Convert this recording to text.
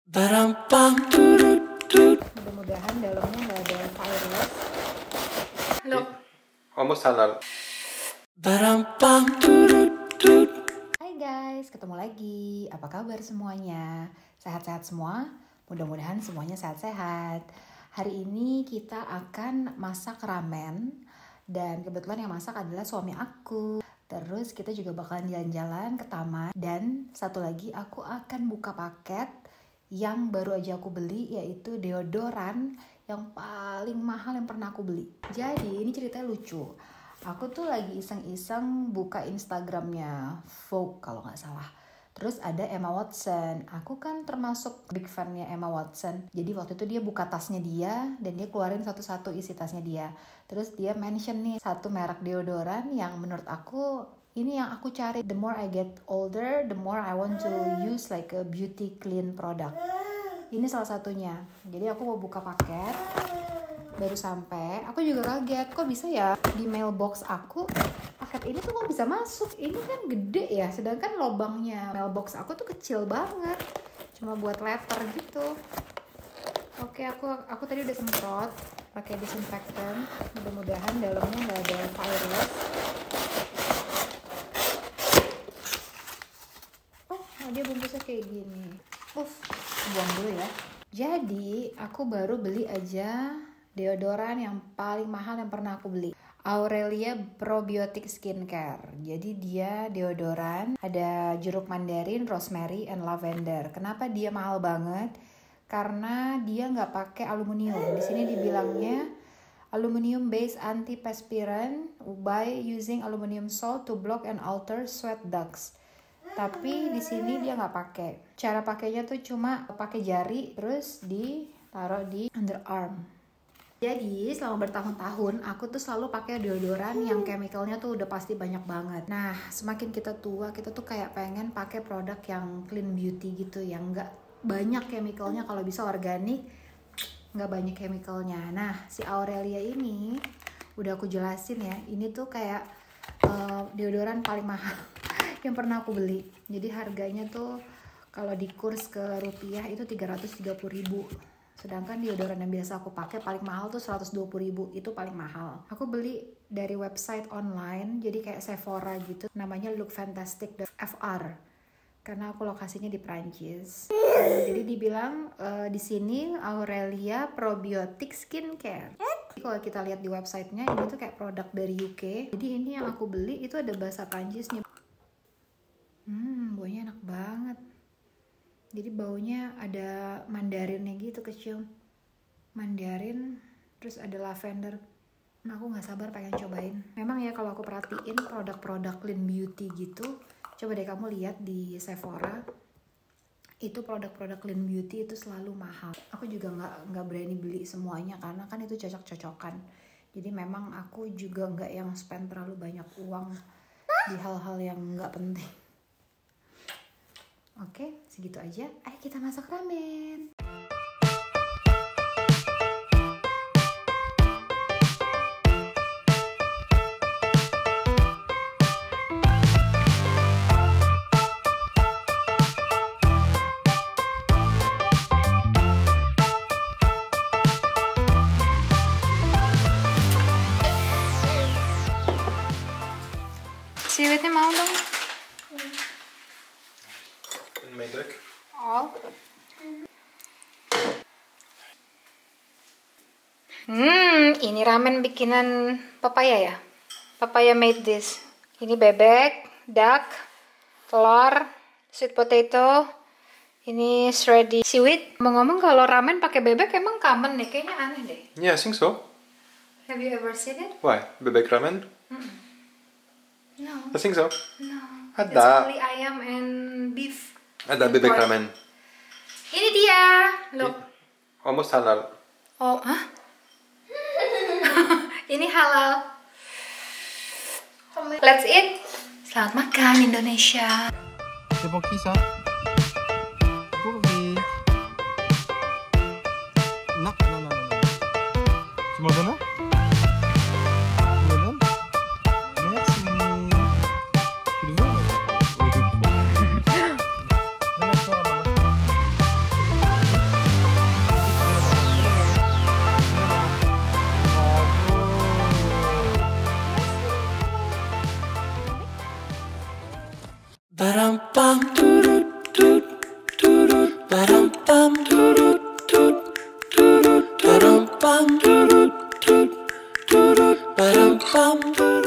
Mudah-mudahan dalamnya nggak ada fireless. Look. Almost halal. Hai guys, ketemu lagi. Apa kabar semuanya? Sehat-sehat semua? Mudah-mudahan semuanya sehat-sehat. Hari ini kita akan masak ramen. Dan kebetulan yang masak adalah suami aku. Terus kita juga bakalan jalan-jalan ke taman. Dan satu lagi aku akan buka paket yang baru aja aku beli, yaitu deodoran yang paling mahal yang pernah aku beli. Jadi ini ceritanya lucu. Aku tuh lagi iseng-iseng buka Instagramnya Vogue kalau nggak salah. Terus ada Emma Watson. Aku kan termasuk big fan-nya Emma Watson. Jadi waktu itu dia buka tasnya dia dan dia keluarin satu-satu isi tasnya dia. Terus dia mention nih satu merek deodoran yang menurut aku ini yang aku cari. The more I get older, the more I want to use like a beauty clean product. Ini salah satunya. Jadi aku mau buka paket, baru sampai. Aku juga kaget, kok bisa ya di mailbox aku paket ini tuh kok bisa masuk. Ini kan gede ya, sedangkan lubangnya mailbox aku tuh kecil banget, cuma buat letter gitu. Oke, aku tadi udah semprot pakai disinfektan. Mudah-mudahan dalamnya nggak ada fireless. Dia bungkusnya kayak gini. Buang dulu ya. Jadi aku baru beli aja deodoran yang paling mahal yang pernah aku beli. Aurelia Probiotic Skincare. Jadi dia deodoran, ada jeruk mandarin, rosemary, and lavender. Kenapa dia mahal banget? Karena dia nggak pakai aluminium. Di sini dibilangnya aluminium based antiperspirant by using aluminium salt to block and alter sweat ducts. Tapi di sini dia nggak pakai. Cara pakainya tuh cuma pakai jari terus ditaruh di underarm. Jadi selama bertahun-tahun aku tuh selalu pakai deodoran yang chemicalnya tuh udah pasti banyak banget. Nah semakin kita tua kita tuh kayak pengen pakai produk yang clean beauty gitu, yang nggak banyak chemicalnya, kalau bisa organik, nggak banyak chemicalnya. Nah si Aurelia ini udah aku jelasin ya, ini tuh kayak deodoran paling mahal yang pernah aku beli. Jadi harganya tuh kalau dikurs ke rupiah itu 330.000. Sedangkan deodoran yang biasa aku pakai paling mahal tuh 120.000, itu paling mahal. Aku beli dari website online, jadi kayak Sephora gitu. Namanya lookfantastic.fr. Karena aku lokasinya di Prancis. Jadi dibilang di sini Aurelia Probiotic Skincare. Kalau kita lihat di websitenya ini tuh kayak produk dari UK. Jadi ini yang aku beli itu ada bahasa Prancisnya. Baunya enak banget. Jadi baunya ada mandarinnya gitu, kecium mandarin, terus ada lavender. Aku nggak sabar pengen cobain. Memang ya kalau aku perhatiin produk-produk clean beauty gitu, coba deh kamu lihat di Sephora, itu produk-produk clean beauty itu selalu mahal. Aku juga nggak berani beli semuanya karena kan itu cocok-cocokan. Jadi memang aku juga nggak yang spend terlalu banyak uang di hal-hal yang nggak penting. Oke, segitu aja. Ayo kita masak ramen. Siwitnya mau dong? Meedruk. All. Ini ramen bikinan papaya ya. Papaya made this. Ini bebek, duck, telur, sweet potato. Ini shredded seaweed. Ngomong kalau ramen pakai bebek emang common nih, kayaknya aneh deh. Yeah, I think so. Have you ever seen it? Why? Bebek ramen? No. I think so. No. Ada. It's only ayam and beef. Ada bebek ramen. Ini dia. Look. Almost halal. Oh, hah? Ini halal. Let's eat. Selamat makan Indonesia. C'est pour qui ça? Pour lui. Non, non, non, non. Tu m'en donnes un? Tu me donnes? Merci. Tu le veux? Oui, je le prends. Donne encore à maman. Ba-dum-bum.